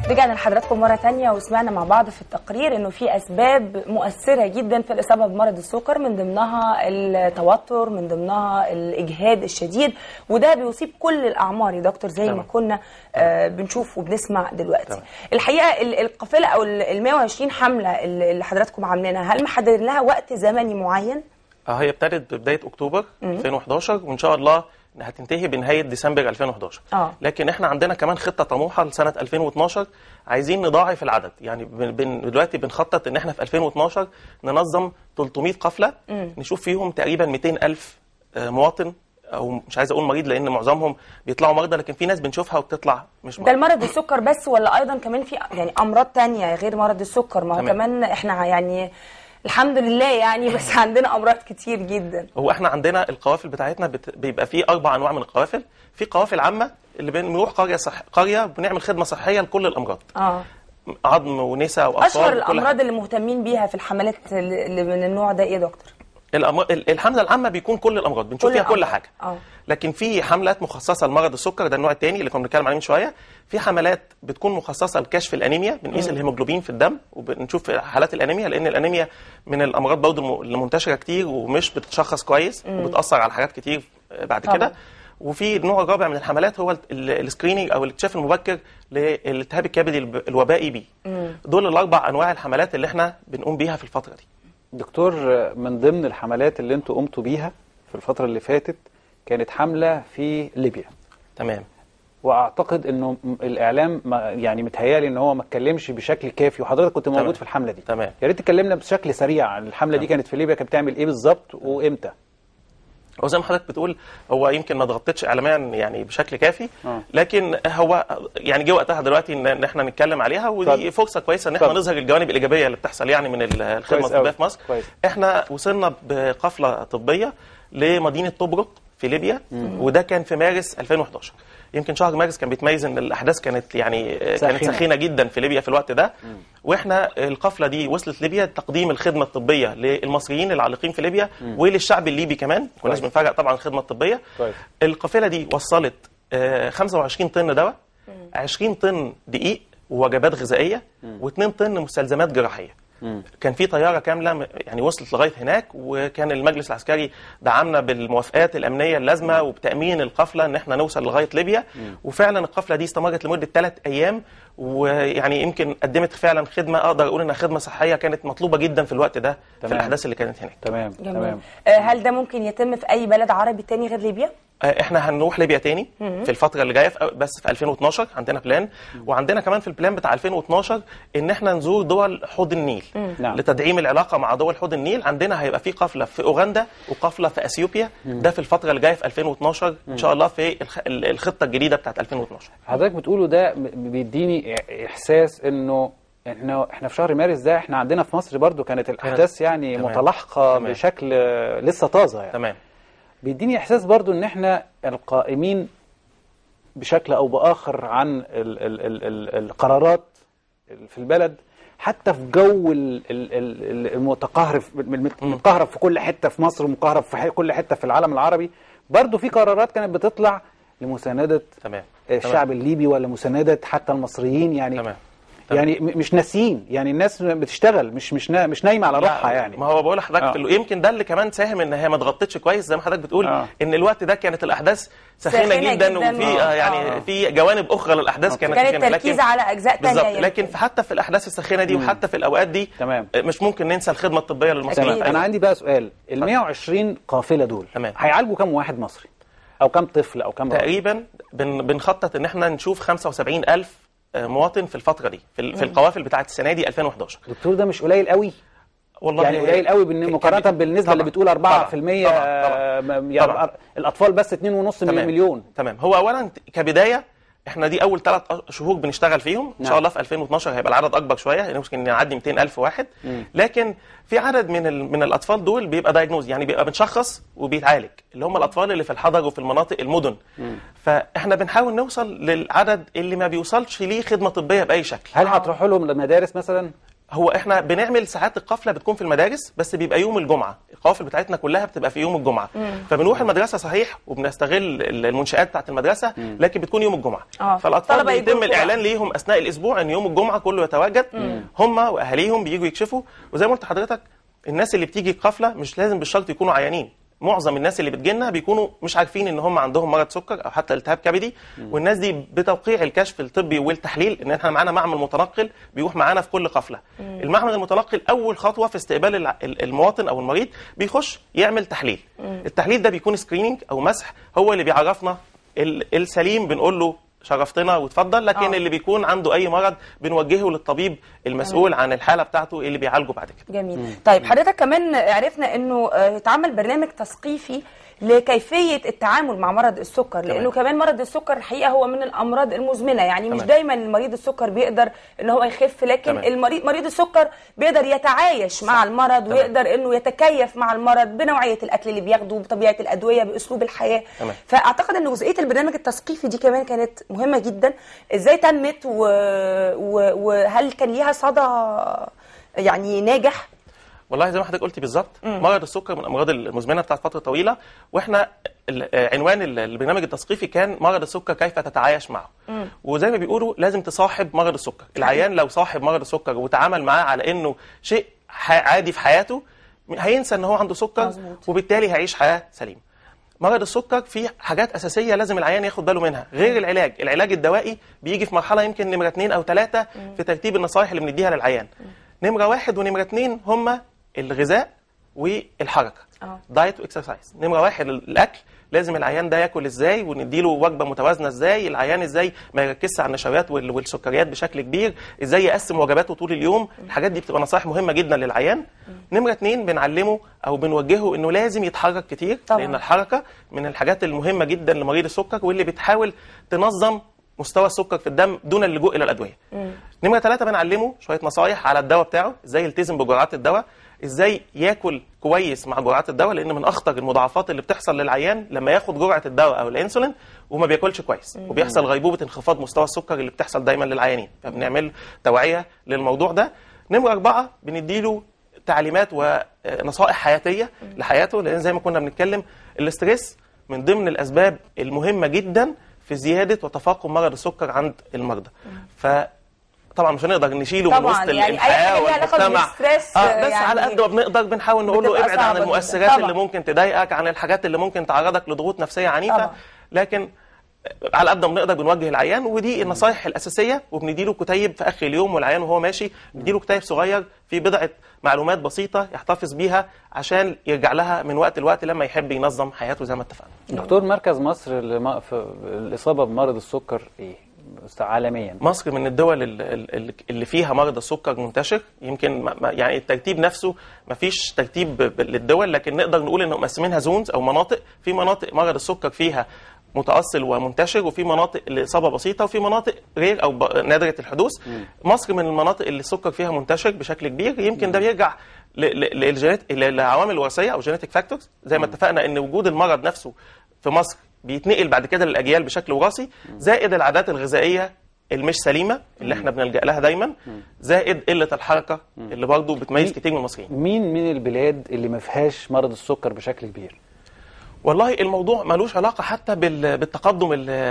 رجعنا لحضراتكم مرة تانية وسمعنا مع بعض في التقرير انه في اسباب مؤثرة جدا في الاصابة بمرض السكر، من ضمنها التوتر، من ضمنها الاجهاد الشديد، وده بيصيب كل الاعمار يا دكتور زي ما كنا بنشوف وبنسمع دلوقتي. الحقيقة القافلة او ال 120 حملة اللي حضراتكم عاملينها، هل محدد لها وقت زمني معين؟ هي ابتدت ببداية اكتوبر 2011 وان شاء الله هتنتهي بنهاية ديسمبر 2011. لكن احنا عندنا كمان خطة طموحة لسنة 2012، عايزين نضاعف العدد. يعني دلوقتي بنخطط ان احنا في 2012 ننظم 300 قفلة نشوف فيهم تقريبا 200,000 مواطن، او مش عايز اقول مريض لان معظمهم بيطلعوا مرضى، لكن في ناس بنشوفها وبتطلع مش مرضى. ده المرض السكر بس ولا ايضا كمان في يعني امراض تانية غير مرض السكر؟ ما هو كمان احنا يعني الحمد لله يعني بس عندنا امراض كتير جدا. هو احنا عندنا القوافل بتاعتنا بيبقى فيه 4 انواع من القوافل. في قوافل عامه اللي بنروح قريه بنعمل خدمه صحيه لكل الامراض، عظم ونساء واطفال. اشهر الامراض اللي مهتمين بيها في الحملات اللي من النوع ده ايه يا دكتور؟ الحمله العامه بيكون كل الامراض بنشوف فيها كل حاجه. لكن في حملات مخصصه لمرض السكر، ده النوع الثاني اللي كنا بنتكلم عليه من شويه. في حملات بتكون مخصصه لكشف الانيميا، بنقيس الهيموجلوبين في الدم وبنشوف حالات الانيميا، لان الانيميا من الامراض برضه اللي منتشره كتير ومش بتتشخص كويس وبتاثر على حاجات كتير بعد كده. وفي النوع الرابع من الحملات هو السكريننج او الاكتشاف المبكر للالتهاب الكبدي الوبائي بي. دول الاربع انواع الحملات اللي احنا بنقوم بيها في الفتره دي. دكتور، من ضمن الحملات اللي انتوا قمتوا بيها في الفتره اللي فاتت كانت حمله في ليبيا. تمام. واعتقد انه الاعلام يعني متهيالي ان هو ما اتكلمش بشكل كافي، وحضرتك كنت موجود في الحمله دي. تمام. يا ريت تكلمنا بشكل سريع عن الحمله دي. كانت في ليبيا، كانت بتعمل ايه بالظبط وامتى؟ هو زي ما حضرتك بتقول، هو يمكن ما ضغطتش اعلاميا يعني بشكل كافي، لكن هو يعني جه وقتها دلوقتي ان احنا نتكلم عليها، ودي فرصه كويسه ان احنا نظهر الجوانب الايجابيه اللي بتحصل يعني من الخدمه الطبيه في مصر. احنا وصلنا بقفله طبيه لمدينه طبرق في ليبيا، وده كان في مارس 2011. يمكن شهر مارس كان بيتميز ان الاحداث كانت يعني كانت سخينه جدا في ليبيا في الوقت ده. واحنا القفله دي وصلت ليبيا تقديم الخدمه الطبيه للمصريين العالقين في ليبيا وللشعب الليبي كمان. ما كناش بنفرق طبعا الخدمه الطبيه. القافله دي وصلت 25 طن دواء، 20 طن دقيق ووجبات غذائيه، و2 طن مستلزمات جراحيه. كان في طياره كامله يعني وصلت لغايه هناك، وكان المجلس العسكري دعمنا بالموافقات الامنيه اللازمه وبتامين القفله ان احنا نوصل لغايه ليبيا. وفعلا القفله دي استمرت لمده 3 ايام، ويعني يمكن قدمت فعلا خدمه اقدر اقول انها خدمه صحيه كانت مطلوبه جدا في الوقت ده. في الاحداث اللي كانت هناك. تمام. هل ده ممكن يتم في اي بلد عربي تاني غير ليبيا؟ احنا هنروح ليبيا تاني في الفتره اللي جايه، بس في 2012 عندنا بلان. وعندنا كمان في البلان بتاع 2012 ان احنا نزور دول حوض النيل لتدعيم العلاقه مع دول حوض النيل. عندنا هيبقى في قفله في اوغندا وقفله في اثيوبيا. ده في الفتره اللي جايه في 2012 ان شاء الله في الخطه الجديده بتاعت 2012. حضرتك بتقوله ده بيديني احساس انه احنا في شهر مارس ده احنا عندنا في مصر برضو كانت الاحداث يعني متلاحقه بشكل لسه طازه يعني. تمام. بيديني احساس برضو ان احنا القائمين بشكل او باخر عن القرارات في البلد، حتى في جو المتقهرب في كل حته في مصر ومقهرب في كل حته في العالم العربي. برضو في قرارات كانت بتطلع لمساندة الشعب الليبي ولا مساندة حتى المصريين يعني. يعني مش ناسيين، يعني الناس بتشتغل مش نايمه على روحها يعني. ما هو بقول لحضرتك يمكن ده اللي كمان ساهم ان هي ما اتغطتش كويس زي ما حضرتك بتقول. ان الوقت ده كانت الاحداث سخينه جدا وفي يعني في جوانب اخرى للاحداث كانت تركيز على اجزاء ثانيه. لكن حتى في الاحداث السخينه دي وحتى في الاوقات دي مش ممكن ننسى الخدمه الطبيه للمصريين. انا عندي بقى سؤال، ال 120 قافله دول هيعالجوا كام واحد مصري او كام طفل او كام تقريبا؟ بنخطط ان احنا نشوف 75,000 مواطن في الفترة دي في القوافل بتاعت السنة دي 11. دكتور، ده مش قليل قوي والله، يعني قليل قوي مقارنة بالنسبة اللي بتقول 4%. طبعا. الأطفال بس 2.5 مليون. تمام. هو أولا كبداية احنا دي أول 3 شهور بنشتغل فيهم. إن شاء الله في 2012 هيبقى العدد أكبر شوية، يعني ممكن نعدي 200,000 واحد. لكن في عدد من الأطفال دول بيبقى دايجنوز، يعني بيبقى بنشخص وبيتعالج، اللي هم الأطفال اللي في الحضر وفي المناطق المدن. فاحنا بنحاول نوصل للعدد اللي ما بيوصلش ليه خدمة طبية بأي شكل. هل هتروحوا لهم المدارس مثلا؟ هو احنا بنعمل ساعات القافله بتكون في المدارس، بس بيبقى يوم الجمعه، القوافل بتاعتنا كلها بتبقى في يوم الجمعه. فبنروح المدرسه صحيح وبنستغل المنشات بتاعت المدرسه، لكن بتكون يوم الجمعه. فالاطفال بيتم الاعلان ليهم اثناء الاسبوع ان يوم الجمعه كله يتواجد، هم واهاليهم بييجوا يكشفوا. وزي ما قلت لحضرتك، الناس اللي بتيجي القافله مش لازم بالشرط يكونوا عيانين، معظم الناس اللي بتجيلنا بيكونوا مش عارفين ان هم عندهم مرض سكر او حتى التهاب كبدي. والناس دي بتوقيع الكشف الطبي والتحليل، ان احنا معانا معمل متنقل بيروح معانا في كل قفله. المعمل المتنقل اول خطوه في استقبال المواطن او المريض بيخش يعمل تحليل. التحليل ده بيكون سكريننج او مسح، هو اللي بيعرفنا السليم بنقول له شرفتنا وتفضل، لكن اللي بيكون عنده اي مرض بنوجهه للطبيب المسؤول عن الحاله بتاعته اللي بيعالجه بعد كده. جميل. طيب حضرتك كمان عرفنا انه يتعمل برنامج تثقيفي لكيفيه التعامل مع مرض السكر، لانه كمان مرض السكر الحقيقه هو من الامراض المزمنه، يعني مش دايما مريض السكر بيقدر ان هو يخف، لكن مريض السكر بيقدر يتعايش مع المرض ويقدر انه يتكيف مع المرض بنوعيه الاكل اللي بياخده، بطبيعه الادويه، باسلوب الحياه. فاعتقد ان جزئيه البرنامج التثقيفي دي كمان كانت مهمه جدا. ازاي تمت وهل كان ليها صدى يعني ناجح؟ والله زي ما حضرتك قلتي بالظبط، مرض السكر من الامراض المزمنه بتاعت فتره طويله، واحنا عنوان البرنامج التثقيفي كان مرض السكر كيف تتعايش معه. وزي ما بيقولوا لازم تصاحب مرض السكر. العيان لو صاحب مرض السكر وتعامل معاه على انه شيء عادي في حياته، هينسى ان هو عنده سكر، وبالتالي هيعيش حياه سليمه. مرض السكر فيه حاجات اساسيه لازم العيان ياخد باله منها غير العلاج الدوائي بيجي في مرحله يمكن نمره 2 أو 3 في ترتيب النصائح اللي بنديها للعيان. نمره 1 ونمره 2 هما الغذاء والحركه، دايت واكسرسايز. نمره 1 الاكل، لازم العيان ده ياكل ازاي ونديله وجبه متوازنه ازاي، العيان ازاي ما يركزش على النشويات والسكريات بشكل كبير، ازاي يقسم وجباته طول اليوم. الحاجات دي بتبقى نصائح مهمه جدا للعيان. نمره 2 بنعلمه او بنوجهه انه لازم يتحرك كتير طبعا. لان الحركه من الحاجات المهمه جدا لمريض السكر، واللي بتحاول تنظم مستوى السكر في الدم دون اللجوء الى الادويه. نمره 3 بنعلمه شويه نصائح على الدواء بتاعه، ازاي يلتزم بجرعات الدواء، ازاي ياكل كويس مع جرعات الدواء، لان من اخطر المضاعفات اللي بتحصل للعيان لما ياخد جرعه الدواء او الانسولين وما بياكلش كويس، وبيحصل غيبوبه انخفاض مستوى السكر اللي بتحصل دايما للعيانين. فبنعمل توعيه للموضوع ده. نمره 4 بنديله تعليمات ونصائح حياتيه لحياته، لان زي ما كنا بنتكلم الاستريس من ضمن الاسباب المهمه جدا في زياده وتفاقم مرض السكر عند المرضى. طبعا مش هنقدر نشيله من وسط يعني الحياه والمجتمع، بس يعني على قد ما بنقدر بنحاول نقول له ابعد عن المؤثرات اللي ممكن تضايقك، عن الحاجات اللي ممكن تعرضك لضغوط نفسيه عنيفه. لكن على قد ما بنقدر بنوجه العيان، ودي النصائح الاساسيه. وبنديله كتيب في اخر اليوم والعيان وهو ماشي، بنديله كتيب صغير فيه بضعه معلومات بسيطه يحتفظ بيها عشان يرجع لها من وقت لوقت لما يحب ينظم حياته زي ما اتفقنا. دكتور، مركز مصر في الاصابه بمرض السكر ايه عالميا؟ مصر من الدول اللي فيها مرض السكر منتشر. يمكن يعني الترتيب نفسه ما فيش ترتيب للدول، لكن نقدر نقول انه مقسمينها زونز او مناطق. في مناطق مرض السكر فيها متأصل ومنتشر، وفي مناطق الإصابة بسيطة، وفي مناطق غير أو نادرة الحدوث. مصر من المناطق اللي السكر فيها منتشر بشكل كبير. يمكن ده بيرجع للعوامل الوراثية أو جينيتك فاكتورز، زي ما اتفقنا إن وجود المرض نفسه في مصر بيتنقل بعد كده للأجيال بشكل وراثي، زائد العادات الغذائية المش سليمة اللي احنا بنلجأ لها دايما، زائد قلة الحركة اللي برضه بتميز كتير من المصريين. مين من البلاد اللي ما فيهاش مرض السكر بشكل كبير؟ والله الموضوع ملوش علاقة حتى بالتقدم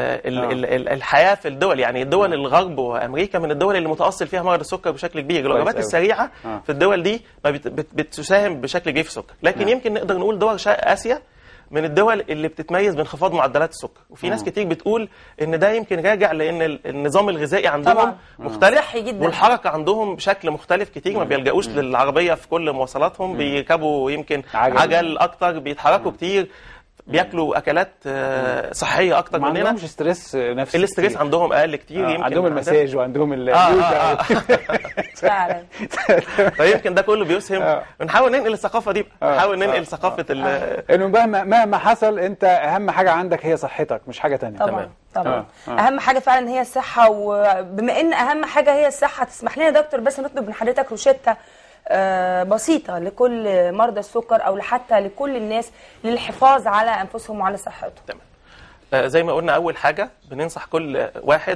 الحياة في الدول. يعني الدول الغرب وأمريكا من الدول اللي متأصل فيها مرض السكر بشكل كبير. الوجبات السريعة في الدول دي ما بتساهم بشكل كبير في السكر. لكن يمكن نقدر نقول دول شرق آسيا من الدول اللي بتتميز بانخفاض معدلات السكر. وفي ناس كتير بتقول ان ده يمكن راجع لان النظام الغذائي عندهم مختلف، والحركه عندهم بشكل مختلف كتير. ما بيلجأوش للعربيه في كل مواصلاتهم، بيركبوا يمكن عجل اكتر، بيتحركوا كتير، بياكلوا اكلات صحيه اكتر مننا. ما عندهمش ستريس نفسي، الاستريس عندهم اقل كتير. يمكن عندهم المساج وعندهم اليوجا فعلا. فيمكن ده كله بيسهم. بنحاول ننقل الثقافه دي، نحاول ننقل ثقافه انه مهما حصل انت اهم حاجه عندك هي صحتك، مش حاجه ثانيه. طبعا اهم حاجه فعلا هي الصحه. وبما ان اهم حاجه هي الصحه، تسمح لنا دكتور بس نطلب من حضرتك روشته بسيطة لكل مرضى السكر أو حتى لكل الناس للحفاظ على أنفسهم وعلى صحتهم. تمام. زي ما قلنا أول حاجة بننصح كل واحد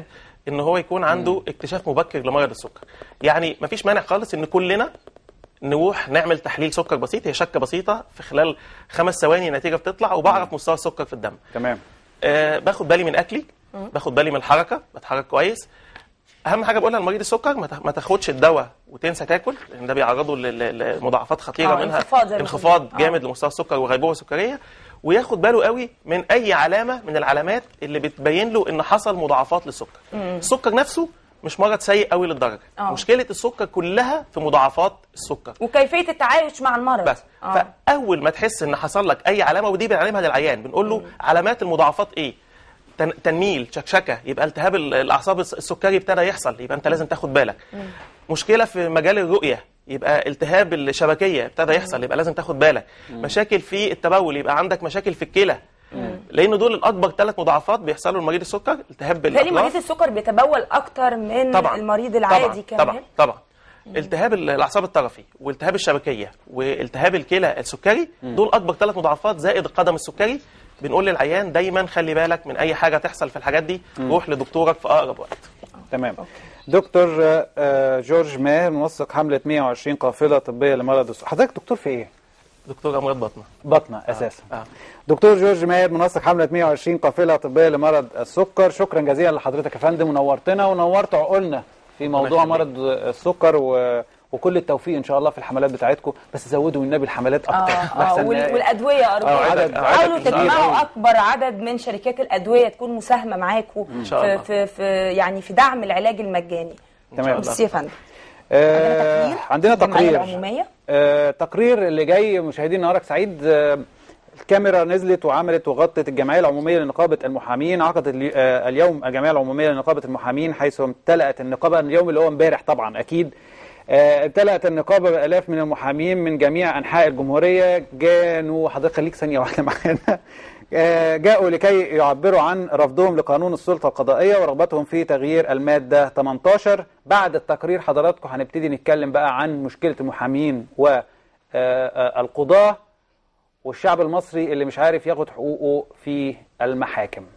ان هو يكون عنده اكتشاف مبكر لمرض السكر. يعني مفيش مانع خالص ان كلنا نروح نعمل تحليل سكر بسيط، هي شكه بسيطه في خلال 5 ثواني نتيجه بتطلع، وبعرف مستوى السكر في الدم. تمام. باخد بالي من اكلي، باخد بالي من الحركه، بتحرك كويس. اهم حاجه بقولها لمريض السكر ما تاخدش الدواء وتنسى تاكل، لان ده بيعرضه لمضاعفات خطيره منها انخفاض جامد لمستوى السكر وغيبوبه سكريه. وياخد باله قوي من اي علامه من العلامات اللي بتبين له ان حصل مضاعفات للسكر. السكر نفسه مش مرض سيء قوي للدرجه، مشكله السكر كلها في مضاعفات السكر وكيفيه التعايش مع المرض بس. فاول ما تحس ان حصل لك اي علامه، ودي بنعلمها للعيان، بنقول له علامات المضاعفات ايه؟ تنميل، شكشكه، يبقى التهاب الاعصاب السكري ابتدى يحصل، يبقى انت لازم تاخد بالك. مشكله في مجال الرؤيه، يبقى التهاب الشبكيه ابتدى يحصل، يبقى لازم تاخد بالك. مشاكل في التبول، يبقى عندك مشاكل في الكلى، لان دول الاكبر 3 مضاعفات بيحصلوا لمريض السكر. التهاب بالتالي مريض السكر بيتبول اكتر من المريض العادي كمان. طبعا التهاب الاعصاب الطرفي والتهاب الشبكيه والتهاب الكلى السكري، دول اكبر 3 مضاعفات، زائد القدم السكري. بنقول للعيان دايما خلي بالك من اي حاجه تحصل في الحاجات دي، روح لدكتورك في اقرب وقت. تمام. دكتور جورج ماهر، منسق حمله 120 قافله طبيه لمرض السكر. حضرتك دكتور في ايه؟ دكتور امراض بطنه. بطنه اساسا. دكتور جورج ماهر، منسق حمله 120 قافله طبيه لمرض السكر، شكرا جزيلا لحضرتك يا فندم، ونورتنا ونورت عقولنا في موضوع مرض السكر، وكل التوفيق ان شاء الله في الحملات بتاعتكم، بس زودوا النبي الحملات اكتر. والادويه ارجوكم حاولوا تجمعوا اكبر عدد من شركات الادويه تكون مساهمه معاكم في يعني في دعم العلاج المجاني. تمام. بس يا فندم عندنا تقرير العموميه. تقرير اللي جاي مشاهدين نهارك سعيد. الكاميرا نزلت وعملت وغطت الجمعيه العموميه لنقابه المحامين. عقدت اليوم الجمعيه العموميه لنقابه المحامين، حيث امتلأت النقابه اليوم اللي هو امبارح طبعا اكيد. امتلأت النقابه بآلاف من المحامين من جميع انحاء الجمهوريه. جانوا حضرتك خليك ثانيه واحده معانا. جاءوا لكي يعبروا عن رفضهم لقانون السلطه القضائيه ورغبتهم في تغيير الماده 18. بعد التقرير حضراتكم هنبتدي نتكلم بقى عن مشكله المحامين والقضاه والشعب المصري اللي مش عارف ياخد حقوقه في المحاكم.